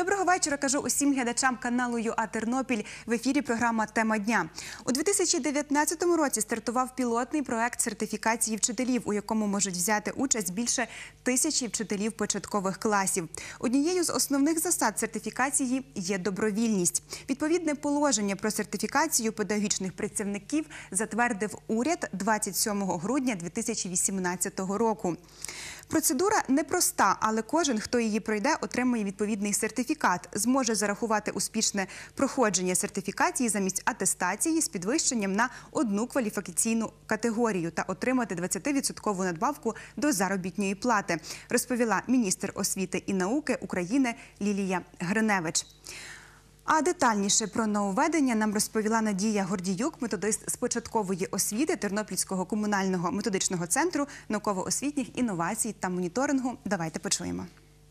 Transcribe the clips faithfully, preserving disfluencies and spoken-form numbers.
Доброго вечора, кажу усім глядачам каналу ЮА Тернопіль. В ефірі програма «Тема дня». У дві тисячі дев'ятнадцятому році стартував пілотний проект сертифікації вчителів, у якому можуть взяти участь більше тисячі вчителів початкових класів. Однією з основних засад сертифікації є добровільність. Відповідне положення про сертифікацію педагогічних працівників затвердив уряд двадцять сьомого грудня дві тисячі вісімнадцятого року. Процедура непроста, але кожен, хто її пройде, отримає відповідний сертифікат, зможе зарахувати успішне проходження сертифікації замість атестації з підвищенням на одну кваліфікаційну категорію та отримати двадцятивідсоткову надбавку до заробітної плати, розповіла міністр освіти і науки України Лілія Гриневич. А детальніше про нововведення нам розповіла Надія Гордіюк, методист з початкової освіти Тернопільського комунального методичного центру науково-освітніх інновацій та моніторингу. Давайте почуємо.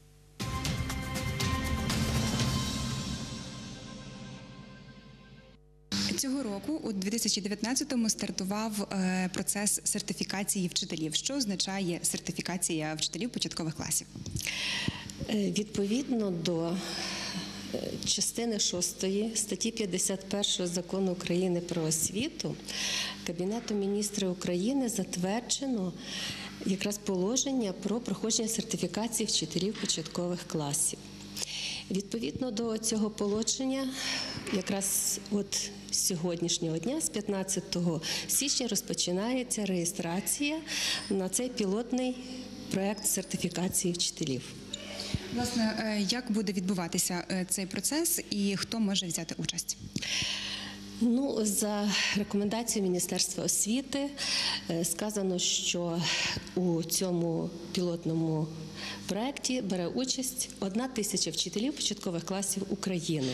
Цього року, у дві тисячі дев'ятнадцятому, стартував процес сертифікації вчителів. Що означає сертифікація вчителів початкових класів? Відповідно до частини шостої статті п'ятдесят першого Закону України про освіту Кабінетом міністрів України затверджено якраз положення про проходження сертифікації вчителів початкових класів. Відповідно до цього положення, якраз от з сьогоднішнього дня, з п'ятнадцятого січня, розпочинається реєстрація на цей пілотний проект сертифікації вчителів. Власне, як буде відбуватися цей процес і хто може взяти участь? Ну, за рекомендацією Міністерства освіти сказано, що у цьому пілотному проєкті бере участь одна тисяча вчителів початкових класів України.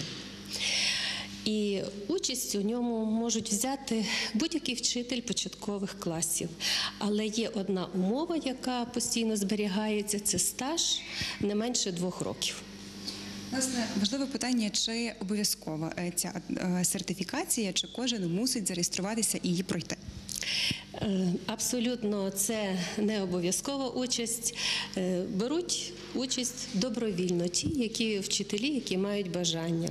І участь у ньому можуть взяти будь-який вчитель початкових класів. Але є одна умова, яка постійно зберігається – це стаж не менше двох років. Власне, важливе питання, чи обов'язкова ця сертифікація, чи кожен мусить зареєструватися і її пройти? Абсолютно, це не обов'язкова участь. Беруть участь добровільно ті, які вчителі, які мають бажання.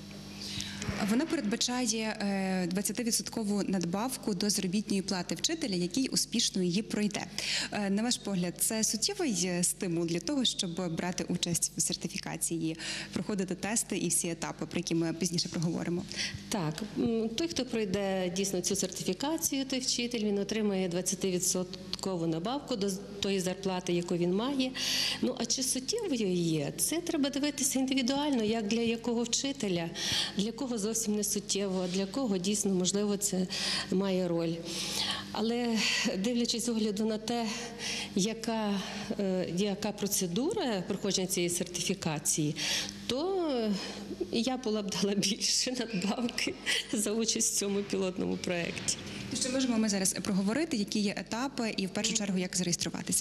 Вона передбачає двадцятивідсоткову надбавку до заробітної плати вчителя, який успішно її пройде. На ваш погляд, це суттєвий стимул для того, щоб брати участь в сертифікації, проходити тести і всі етапи, про які ми пізніше проговоримо? Так. Той, хто пройде дійсно цю сертифікацію, той вчитель, він отримає двадцятивідсоткову надбавку до тої зарплати, яку він має. Ну, а чи суттєвою є? Це треба дивитися індивідуально, як для якого вчителя, для кого зовсім не суттєво, а для кого дійсно, можливо, це має роль. Але дивлячись з огляду на те, яка, яка процедура проходження цієї сертифікації, то я була б дала більше надбавки за участь в цьому пілотному проєкті. Що можемо ми зараз проговорити, які є етапи і в першу чергу як зареєструватися?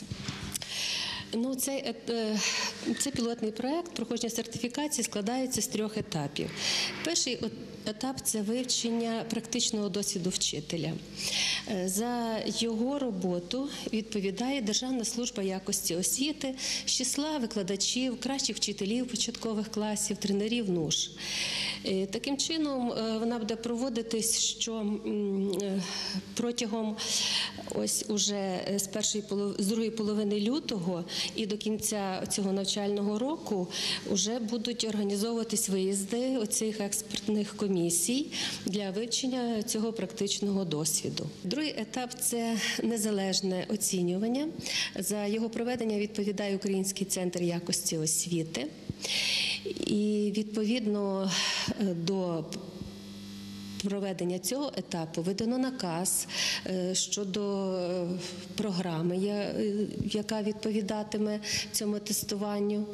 Ну, цей, цей пілотний проєкт проходження сертифікації складається з трьох етапів. Перший етап – це вивчення практичного досвіду вчителя. За його роботу відповідає Державна служба якості освіти з числа викладачів, кращих вчителів початкових класів, тренерів НУШ. Таким чином, вона буде проводитись, що протягом ось уже з першої з другої половини лютого і до кінця цього навчального року вже будуть організовуватись виїзди оцих експертних комісій для вивчення цього практичного досвіду. Другий етап – це незалежне оцінювання. За його проведення відповідає Український центр якості освіти. І відповідно до проведення цього етапу видано наказ щодо програми, яка відповідатиме цьому тестуванню.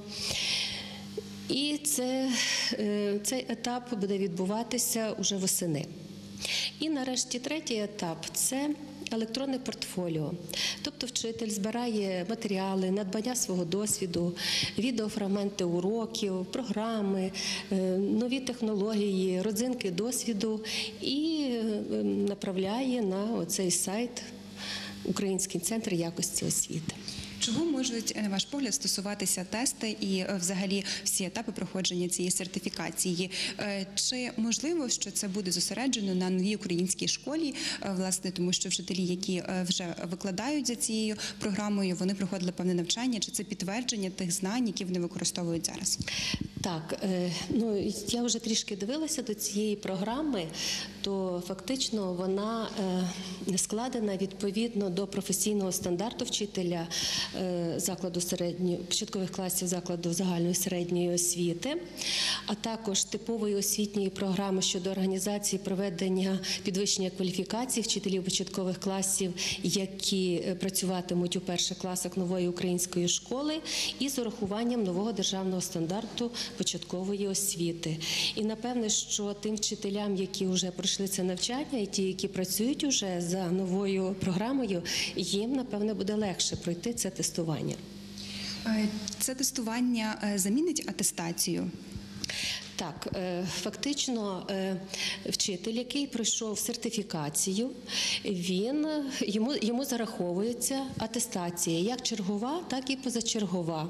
І це, цей етап буде відбуватися уже восени. І нарешті третій етап – це електронне портфоліо. Тобто вчитель збирає матеріали, надбання свого досвіду, відеофрагменти уроків, програми, нові технології, родзинки досвіду і направляє на цей сайт Український центр якості освіти. Чого можуть, на ваш погляд, стосуватися тести і е, взагалі всі етапи проходження цієї сертифікації? Е, Чи можливо, що це буде зосереджено на новій українській школі, е, власне, тому що вчителі, які е, вже викладають за цією програмою, вони проходили певне навчання, чи це підтвердження тих знань, які вони використовують зараз? Так, е, ну я вже трішки дивилася до цієї програми, то фактично вона е, складена відповідно до професійного стандарту вчителя е, закладу середньої початкових класів закладу загальної середньої освіти, а також типової освітньої програми щодо організації проведення підвищення кваліфікації вчителів початкових класів, які е, працюватимуть у перших класах нової української школи, і з урахуванням нового державного стандарту початкової освіти. І напевне, що тим вчителям, які вже пройшли це навчання, і ті, які працюють уже за новою програмою, їм, напевне, буде легше пройти це тестування. Е, Це тестування е, замінить атестацію? Так, е, фактично е, вчитель, який пройшов сертифікацію, він, йому, йому зараховується атестація як чергова, так і позачергова.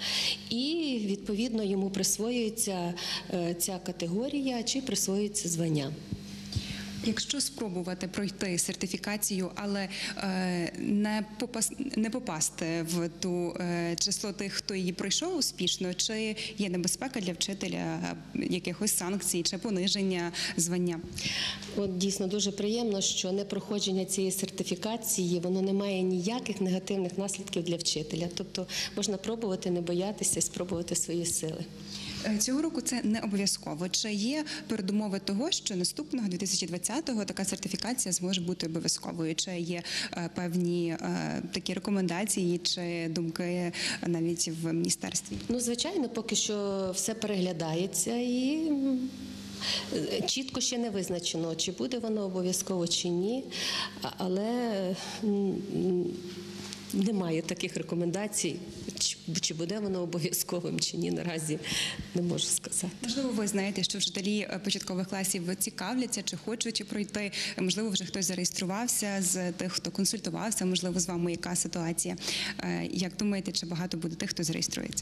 І, відповідно, йому присвоюється е, ця категорія чи присвоюється звання. Якщо спробувати пройти сертифікацію, але е, не, попас, не попасти в ту е, число тих, хто її пройшов успішно, чи є небезпека для вчителя якихось санкцій чи пониження звання? От дійсно дуже приємно, що непроходження цієї сертифікації, воно не має ніяких негативних наслідків для вчителя. Тобто можна пробувати, не боятися, спробувати свої сили. Цього року це не обов'язково. Чи є передумови того, що наступного дві тисячі двадцятого така сертифікація зможе бути обов'язковою? Чи є е, певні е, такі рекомендації чи думки навіть в міністерстві? Ну, звичайно, поки що все переглядається і м, чітко ще не визначено, чи буде воно обов'язково, чи ні. А- Але м, м, немає таких рекомендацій, чи- чи буде воно обов'язковим, чи ні, наразі не можу сказати. Можливо, ви знаєте, що вчителі е, початкових класів цікавляться, чи хочуть пройти. Можливо, вже хтось зареєструвався з тих, хто консультувався, можливо, з вами яка ситуація. Е, Як думаєте, чи багато буде тих, хто зареєструється?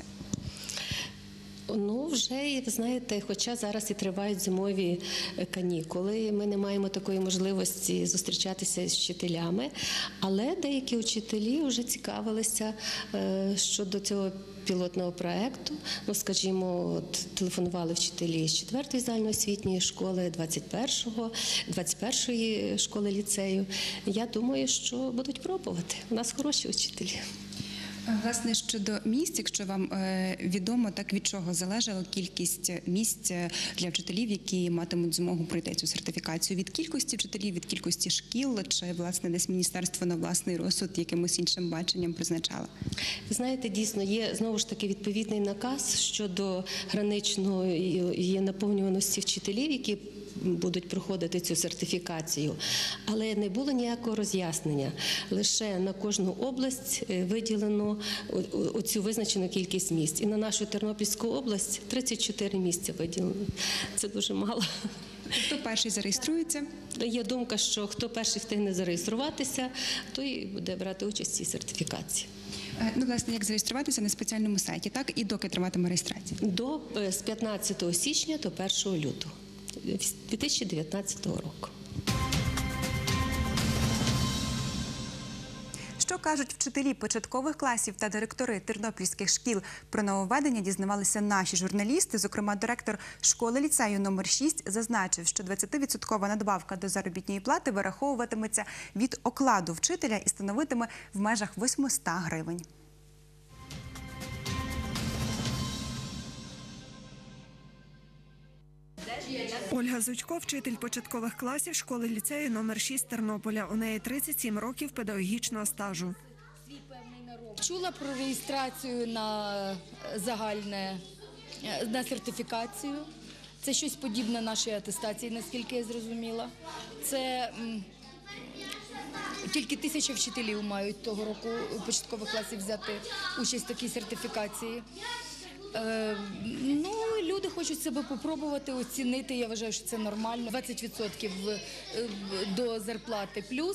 Ну, вже, і ви знаєте, хоча зараз і тривають зимові е, канікули, ми не маємо такої можливості зустрічатися з вчителями, але деякі вчителі вже цікавилися е, щодо цього пілотного проекту. Ну, скажімо, от, телефонували вчителі з четвертої загальноосвітньої школи, двадцять першого, двадцять першої школи ліцею. Я думаю, що будуть пробувати. У нас хороші вчителі. Власне, щодо місць, якщо вам е, відомо, так від чого залежала кількість місць для вчителів, які матимуть змогу пройти цю сертифікацію? Від кількості вчителів, від кількості шкіл, чи, власне, десь міністерство на власний розсуд якимось іншим баченням призначало? Ви знаєте, дійсно, є знову ж таки відповідний наказ щодо граничної наповнюваності вчителів, які будуть проходити цю сертифікацію, але не було ніякого роз'яснення. Лише на кожну область виділено оцю визначену кількість місць. І на нашу Тернопільську область тридцять чотири місця виділено. Це дуже мало. Хто перший зареєструється? Є думка, що хто перший встигне зареєструватися, той буде брати участь в цій сертифікації. Е, Ну, власне, як зареєструватися на спеціальному сайті, так? І доки триватиме реєстрація? До е, з п'ятнадцятого січня до першого лютого дві тисячі дев'ятнадцятого року. Що кажуть вчителі початкових класів та директори тернопільських шкіл про нововведення, дізнавалися наші журналісти. Зокрема, директор школи ліцею номер шість зазначив, що двадцятивідсоткова надбавка до заробітної плати вираховуватиметься від окладу вчителя і становитиме в межах восьмисот гривень. Ольга Зучко – вчитель початкових класів школи ліцею номер шість Тернополя. У неї тридцять сім років педагогічного стажу. Чула про реєстрацію на загальне, на сертифікацію. Це щось подібне нашій атестації, наскільки я зрозуміла. Це м, тільки тисяча вчителів мають того року початкових класів взяти участь в такій сертифікації. Е, ну, люди хочуть себе попробувати, оцінити, я вважаю, що це нормально. двадцять відсотків до зарплати плюс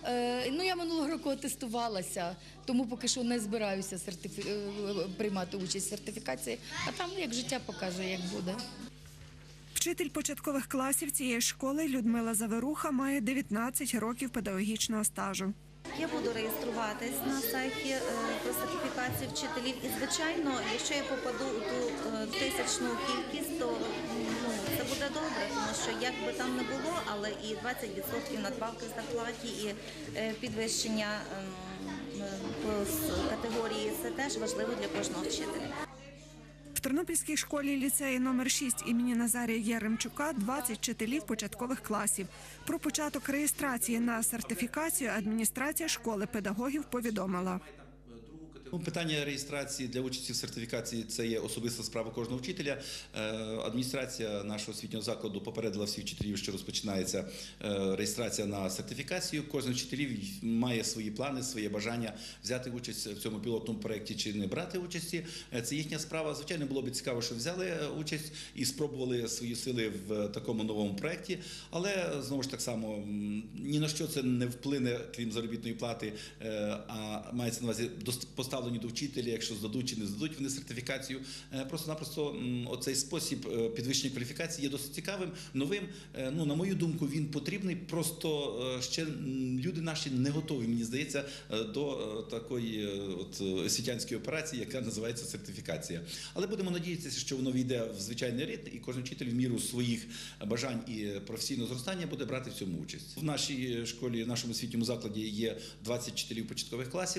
Е, Ну, я минулого року атестувалася, тому поки що не збираюся сертифі... е, приймати участь в сертифікації, а там як життя покаже, як буде. Вчитель початкових класів цієї школи Людмила Заверуха має дев'ятнадцять років педагогічного стажу. Я буду реєструватись на сайті е, про сертифікацію вчителів. І, звичайно, якщо я попаду у ту е, тисячну кількість, то ну, це буде добре, тому що як би там не було, але і двадцять відсотків надбавки в зарплаті, і е, підвищення е, е, по с- категорії – це теж важливо для кожного вчителя. В Тернопільській школі ліцеї номер шість імені Назарія Яремчука двадцять вчителів початкових класів. Про початок реєстрації на сертифікацію адміністрація школи педагогів повідомила. Ну, питання реєстрації для участі в сертифікації – це є особиста справа кожного вчителя. Е, Адміністрація нашого освітнього закладу попередила всіх вчителів, що розпочинається е, реєстрація на сертифікацію. Кожен з вчителів має свої плани, своє бажання взяти участь в цьому пілотному проєкті чи не брати участі. Е, Це їхня справа. Звичайно, було б цікаво, що взяли участь і спробували свої сили в такому новому проєкті. Але, знову ж так само, м, ні на що це не вплине, крім заробітної плати, е, а мається на увазі поставлення до вчителя, якщо здадуть чи не здадуть вони сертифікацію. Просто-напросто оцей спосіб підвищення кваліфікації є досить цікавим, новим. Ну, на мою думку, він потрібний, просто ще люди наші не готові, мені здається, до такої от освітянської операції, яка називається сертифікація. Але будемо надіятися, що воно війде в звичайний ритм, і кожен вчитель в міру своїх бажань і професійного зростання буде брати в цьому участь. В нашій школі, в нашому освітньому закладі є двадцять вчителів початкових класів.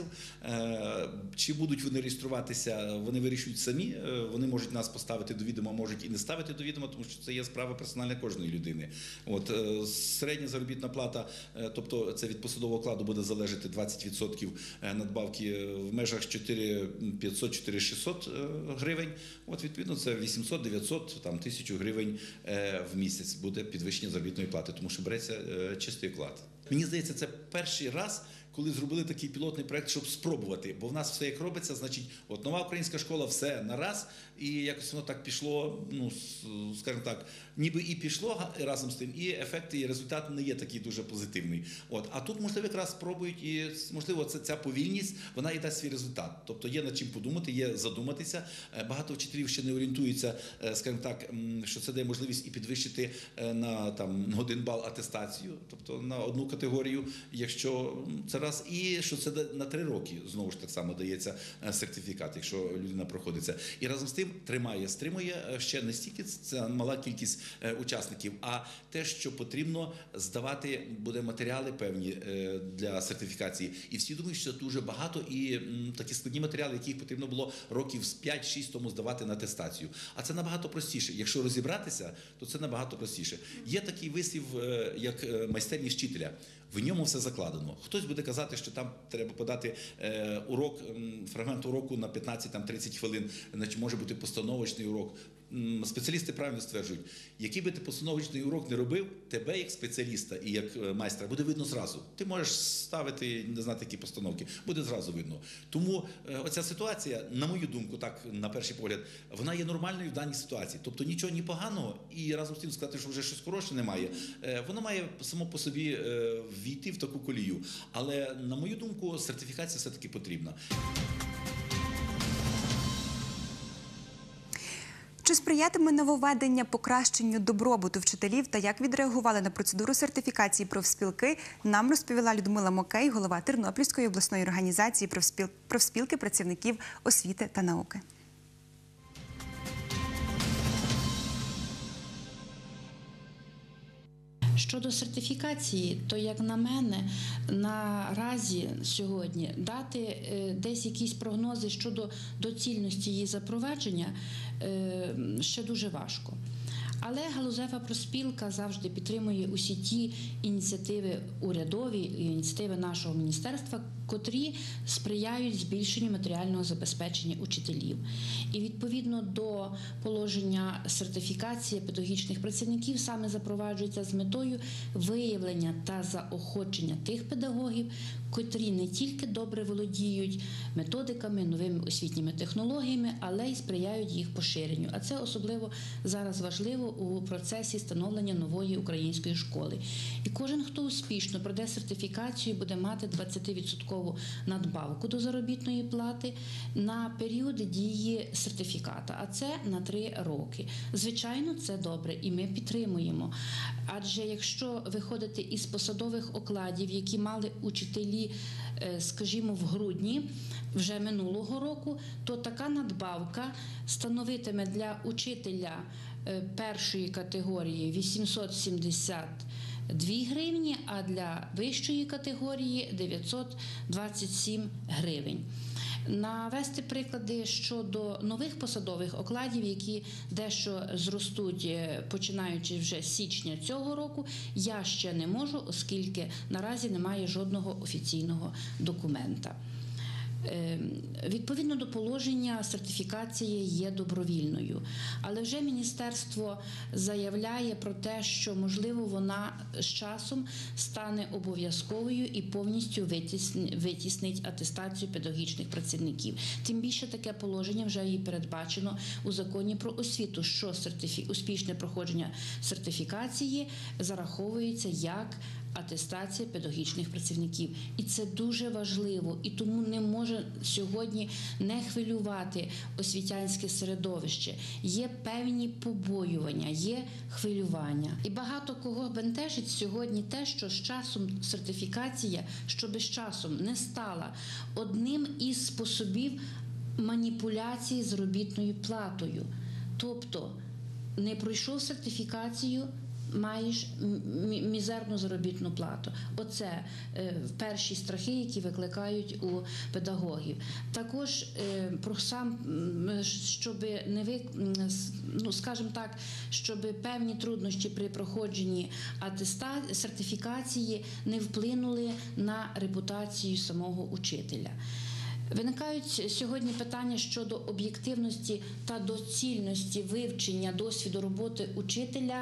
Чи будуть вони реєструватися, вони вирішують самі, вони можуть нас поставити до відома, можуть і не ставити до відома, тому що це є справа персональна кожної людини. От, середня заробітна плата, тобто це від посадового окладу буде залежати двадцять відсотків надбавки в межах чотири тисячі п'ятсот - чотири тисячі шістсот гривень. От, відповідно, це вісімсот - дев'ятсот, там, тисячу гривень в місяць буде підвищення заробітної плати, тому що береться чистий оклад. Мені здається, це перший раз, коли зробили такий пілотний проект, щоб спробувати. Бо в нас все як робиться, значить, от нова українська школа, все на раз, і якось воно так пішло, ну, скажімо так, ніби і пішло разом з тим, і ефекти, і результат не є такий дуже позитивний. От, а тут, можливо, якраз спробують, і, можливо, це, ця повільність, вона і дасть свій результат. Тобто є над чим подумати, є задуматися. Багато вчителів ще не орієнтуються, скажімо так, що це дає можливість і підвищити на, там, на один бал атестацію, тобто на одну категорію, якщо це раз, і що це на три роки, знову ж так само дається сертифікат, якщо людина проходиться. І разом з тим тримає, стримує ще не стільки це мала кількість учасників, а те, що потрібно здавати буде матеріали певні для сертифікації. І всі думають, що це дуже багато, і такі складні матеріали, яких потрібно було років з п'ять-шість тому здавати на атестацію. А це набагато простіше. Якщо розібратися, то це набагато простіше. Є такий вислів, як майстерність вчителя. В ньому все закладено. Хтось буде казати, що там треба подати е, урок, фрагмент уроку на п'ятнадцять-тридцять хвилин, значить може бути постановочний урок. Спеціалісти правильно стверджують, який би ти постановочний урок не робив, тебе як спеціаліста і як майстра буде видно зразу. Ти можеш ставити, не знати, які постановки, буде зразу видно. Тому е, оця ситуація, на мою думку, так, на перший погляд, вона є нормальною в даній ситуації. Тобто нічого ні поганого, і разом з тим сказати, що вже щось хороше немає. Е, воно має само по собі е, війти в таку колію. Але, на мою думку, сертифікація все-таки потрібна. Чи сприятиме нововведення покращенню добробуту вчителів та як відреагували на процедуру сертифікації профспілки, нам розповіла Людмила Мокей, голова Тернопільської обласної організації профспіл... профспілки працівників освіти та науки. Щодо сертифікації, то, як на мене, наразі сьогодні дати е, десь якісь прогнози щодо доцільності її запровадження е, ще дуже важко. Але галузева профспілка завжди підтримує усі ті ініціативи урядові, ініціативи нашого міністерства, котрі сприяють збільшенню матеріального забезпечення учителів. І відповідно до положення сертифікації педагогічних працівників саме запроваджується з метою виявлення та заохочення тих педагогів, котрі не тільки добре володіють методиками, новими освітніми технологіями, але й сприяють їх поширенню. А це особливо зараз важливо у процесі становлення нової української школи. І кожен, хто успішно пройде сертифікацію, буде мати двадцятивідсоткову надбавку до заробітної плати на період дії сертифіката, а це на три роки. Звичайно, це добре і ми підтримуємо. Адже якщо виходити із посадових окладів, які мали учителі, скажімо, в грудні вже минулого року, то така надбавка становитиме для учителя першої категорії вісімсот сімдесят дві гривні, а для вищої категорії дев'ятсот двадцять сім гривень. Навести приклади щодо нових посадових окладів, які дещо зростуть, починаючи вже з січня цього року, я ще не можу, оскільки наразі немає жодного офіційного документа. Відповідно до положення, сертифікація є добровільною, але вже міністерство заявляє про те, що, можливо, вона з часом стане обов'язковою і повністю витіснить атестацію педагогічних працівників. Тим більше таке положення вже і передбачено у законі про освіту, що сертифі... успішне проходження сертифікації зараховується як атестація педагогічних працівників. І це дуже важливо, і тому не може сьогодні не хвилювати освітянське середовище. Є певні побоювання, є хвилювання. І багато кого бентежить сьогодні те, що з часом сертифікація, щоб з часом не стала одним із способів маніпуляції з заробітною платою. Тобто не пройшов сертифікацію, маєш мізерну заробітну плату. Оце перші страхи, які викликають у педагогів. Також про сам, щоб не ви, ну, скажімо так, щоб певні труднощі при проходженні атеста... сертифікації не вплинули на репутацію самого учителя. Виникають сьогодні питання щодо об'єктивності та доцільності вивчення досвіду роботи учителя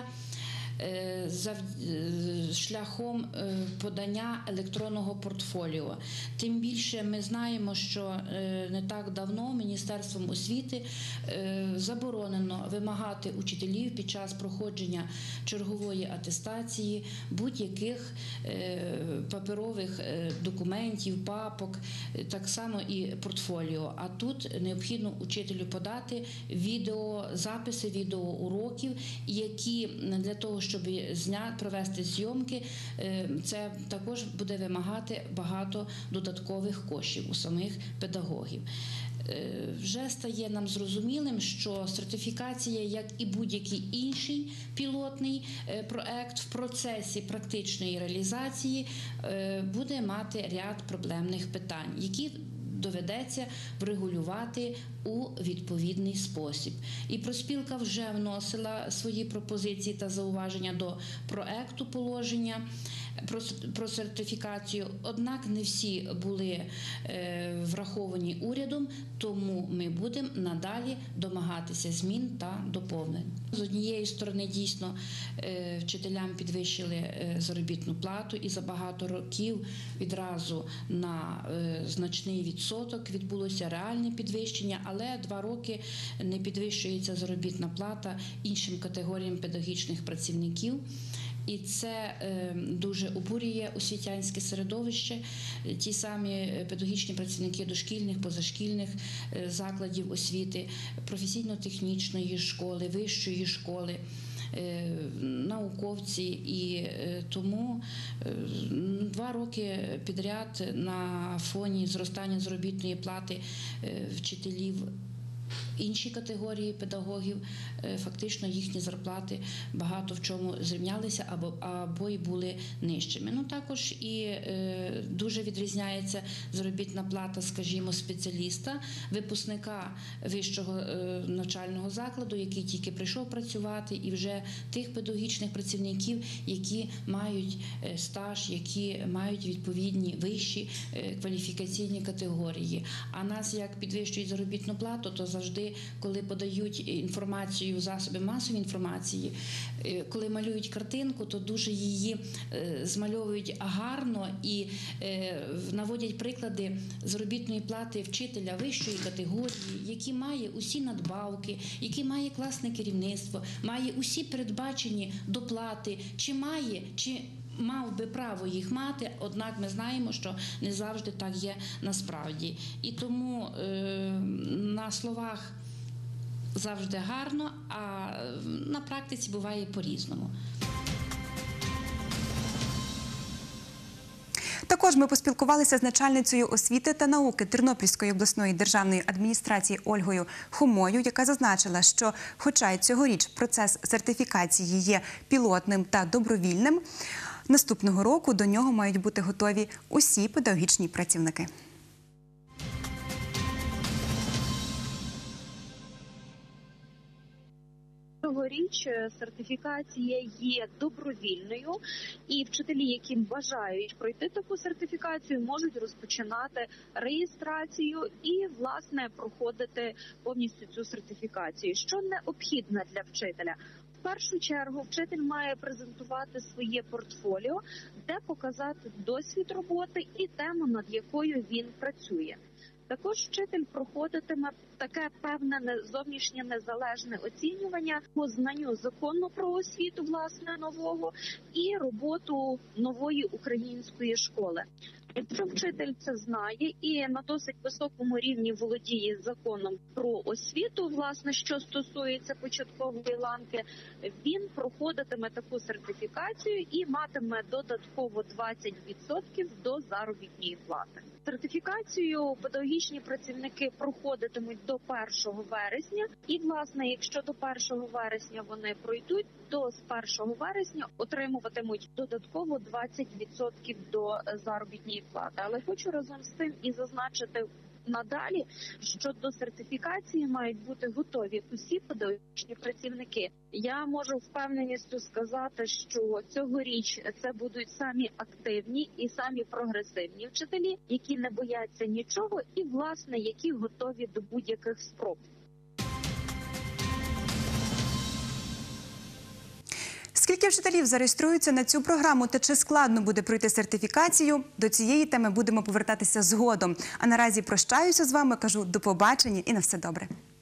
шляхом подання електронного портфоліо. Тим більше ми знаємо, що не так давно Міністерством освіти заборонено вимагати учителів під час проходження чергової атестації будь-яких паперових документів, папок, так само і портфоліо. А тут необхідно учителю подати відеозаписи, відеоуроків, які для того, щоб зняти, провести зйомки, це також буде вимагати багато додаткових коштів у самих педагогів. Вже стає нам зрозумілим, що сертифікація, як і будь-який інший пілотний проект в процесі практичної реалізації, буде мати ряд проблемних питань, які доведеться врегулювати у відповідний спосіб. І профспілка вже вносила свої пропозиції та зауваження до проекту положення про, про сертифікацію, однак не всі були е, враховані урядом, тому ми будемо надалі домагатися змін та доповнень. З однієї сторони, дійсно, е, вчителям підвищили е, заробітну плату, і за багато років відразу на е, значний відсоток відбулося реальне підвищення, але два роки не підвищується заробітна плата іншим категоріям педагогічних працівників. І це е, дуже обурює освітянське середовище. Ті самі педагогічні працівники дошкільних, позашкільних е, закладів освіти, професійно-технічної школи, вищої школи, е, науковці. І е, тому е, два роки підряд на фоні зростання заробітної плати е, вчителів інші категорії педагогів, фактично їхні зарплати багато в чому зрівнялися або, або й були нижчими. Ну, також і е, дуже відрізняється заробітна плата, скажімо, спеціаліста, випускника вищого е, навчального закладу, який тільки прийшов працювати, і вже тих педагогічних працівників, які мають е, стаж, які мають відповідні вищі е, кваліфікаційні категорії. А нас як підвищують заробітну плату, то завжди, коли подають інформацію в засоби масової інформації, е, коли малюють картинку, то дуже її е, змальовують гарно і е, наводять приклади заробітної плати вчителя вищої категорії, який має усі надбавки, який має класне керівництво, має усі передбачені доплати, чи має, чи мав би право їх мати, однак ми знаємо, що не завжди так є насправді. І тому е, на словах завжди гарно, а на практиці буває по-різному. Також ми поспілкувалися з начальницею освіти та науки Тернопільської обласної державної адміністрації Ольгою Хомою, яка зазначила, що хоча й цьогоріч процес сертифікації є пілотним та добровільним, наступного року до нього мають бути готові усі педагогічні працівники. Цьогоріч сертифікація є добровільною, і вчителі, які бажають пройти таку сертифікацію, можуть розпочинати реєстрацію і, власне, проходити повністю цю сертифікацію. Що необхідно для вчителя? В першу чергу вчитель має презентувати своє портфоліо, де показати досвід роботи і тему, над якою він працює. Також вчитель проходитиме таке певне зовнішнє незалежне оцінювання по знанню закону про освіту, власне, нового, і роботу нової української школи. Якщо вчитель це знає і на досить високому рівні володіє законом про освіту, власне, що стосується початкової ланки, він проходитиме таку сертифікацію і матиме додатково двадцять відсотків до заробітної плати. Сертифікацію педагогічні працівники проходитимуть до першого вересня, і, власне, якщо до першого вересня вони пройдуть, то з першого вересня отримуватимуть додатково двадцять відсотків до заробітної плати. Але хочу разом з тим і зазначити надалі, що до сертифікації мають бути готові усі педагогічні працівники. Я можу впевненістю сказати, що цьогоріч це будуть самі активні і самі прогресивні вчителі, які не бояться нічого і, власне, які готові до будь-яких спроб. Скільки вчителів зареєструються на цю програму та чи складно буде пройти сертифікацію? До цієї теми будемо повертатися згодом. А наразі прощаюся з вами, кажу до побачення і на все добре.